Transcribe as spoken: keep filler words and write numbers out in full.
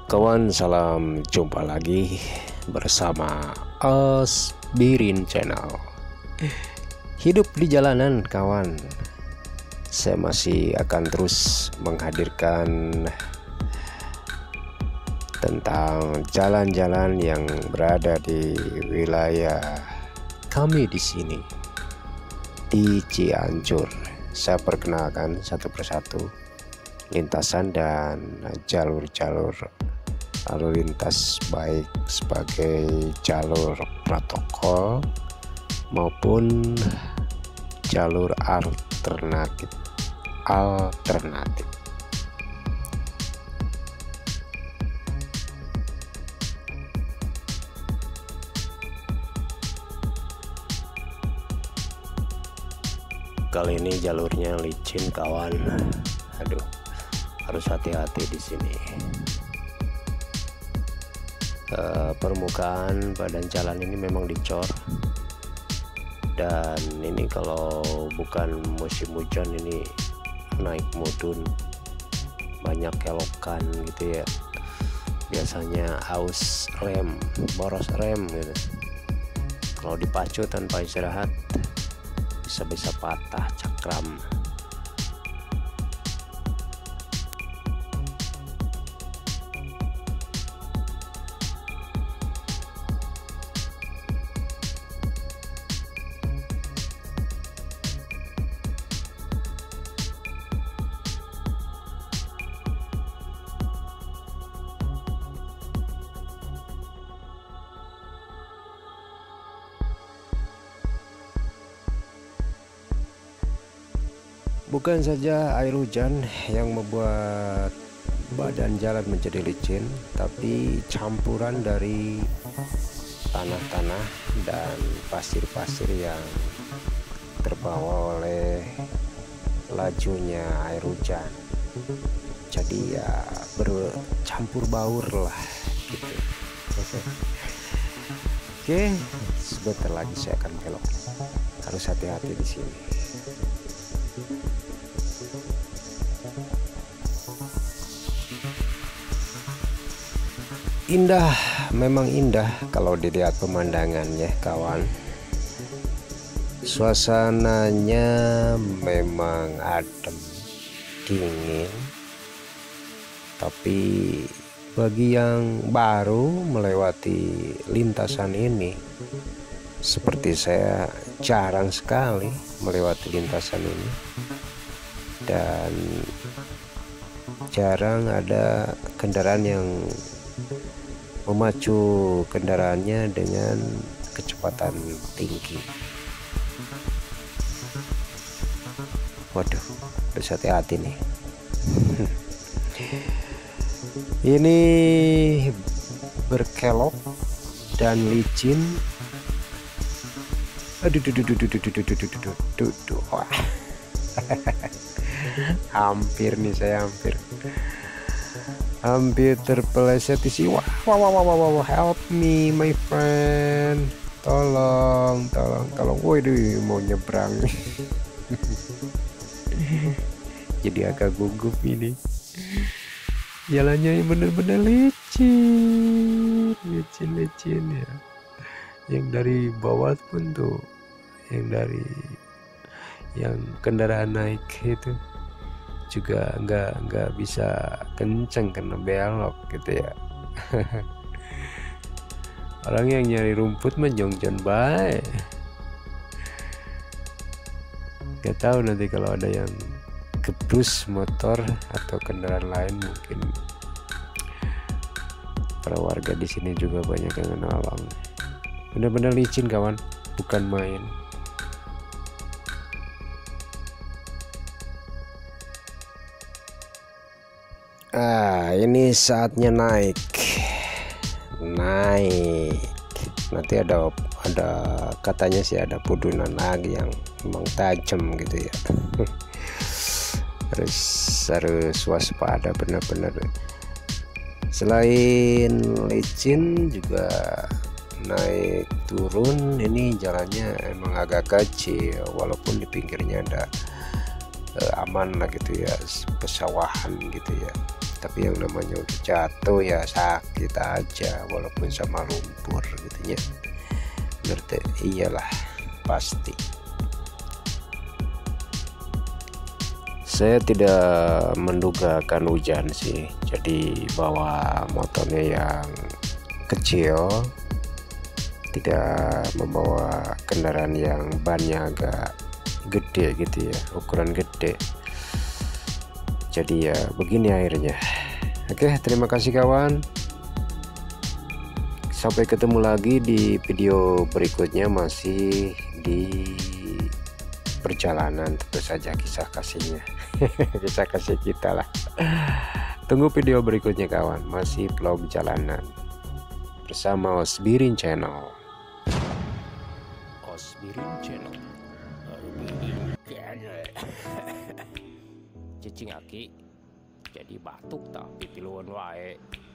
Kawan, salam jumpa lagi bersama Asbirin Channel. Hidup di jalanan, kawan. Saya masih akan terus menghadirkan tentang jalan-jalan yang berada di wilayah kami di sini di Cianjur. Saya perkenalkan satu persatu lintasan dan jalur-jalur lalu lintas, baik sebagai jalur protokol maupun jalur alternatif alternatif. Kali ini jalurnya licin, kawan. Aduh, harus hati-hati di sini. Uh, permukaan badan jalan ini memang dicor, dan ini kalau bukan musim hujan ini naik mudun, banyak kelokan gitu ya. Biasanya aus rem, boros rem gitu. Kalau dipacu tanpa istirahat bisa-bisa patah cakram. Bukan saja air hujan yang membuat badan jalan menjadi licin, tapi campuran dari tanah-tanah dan pasir-pasir yang terbawa oleh lajunya air hujan. Jadi ya bercampur baur lah gitu. Oke, sebentar lagi saya akan belok. Harus hati-hati di sini. Indah, memang indah kalau dilihat pemandangannya, kawan. Suasananya memang adem, dingin. Tapi bagi yang baru melewati lintasan ini, seperti saya jarang sekali melewati lintasan ini, dan jarang ada kendaraan yang memacu kendaraannya dengan kecepatan tinggi. Waduh, harus hati-hati nih. Ini berkelok dan licin. Aduh, duh, duh, duh, duh, duh, duh, duh, duh, duh, duh, duh. Wah. Hampir nih saya hampir. Hampir terpeleset di sini. Wah, wah, wah, wah, wah, wah, help me my friend. Tolong, tolong, tolong. Waduh, mau nyebrang. Jadi agak gugup ini. Jalannya bener-bener licin, licin-licin ya. Yang dari bawah pun tuh, yang dari yang kendaraan naik itu juga nggak nggak bisa kenceng karena belok gitu ya. Orang yang nyari rumput mah jongjon bae. Gak tahu nanti kalau ada yang gebrus motor atau kendaraan lain, mungkin para warga di sini juga banyak yang menolong. Benar-benar licin, kawan, bukan main. Ah, ini saatnya naik, naik. Nanti ada ada katanya sih ada pudunan lagi yang memang tajam gitu ya. harus harus waspada benar-benar. Selain licin juga naik turun, ini jalannya emang agak kecil, walaupun di pinggirnya ada eh, aman lah gitu ya, pesawahan gitu ya. tapi yang namanya udah jatuh ya sakit aja walaupun sama lumpur gitu ya. Ngerti? Iyalah pasti. Saya tidak menduga akan hujan sih, jadi bawa motornya yang kecil, tidak membawa kendaraan yang bannya agak gede gitu ya, ukuran gede. Jadi ya begini akhirnya. Oke, terima kasih kawan, sampai ketemu lagi di video berikutnya, masih di perjalanan tentu saja, kisah kasihnya. Kisah kasih kita lah. Tunggu video berikutnya kawan, masih vlog jalanan bersama Osbirin Channel. Osbirin Channel. Cicing aki jadi batuk tak pipiluan wae.